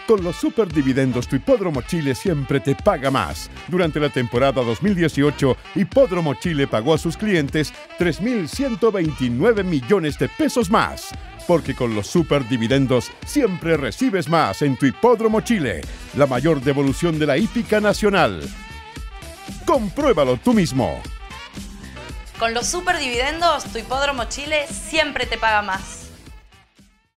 Con los Superdividendos, tu Hipódromo Chile siempre te paga más. Durante la temporada 2018, Hipódromo Chile pagó a sus clientes 3.129 millones de pesos más. Porque con los Superdividendos siempre recibes más en tu Hipódromo Chile, la mayor devolución de la hípica nacional. Compruébalo tú mismo. Con los Superdividendos, tu Hipódromo Chile siempre te paga más.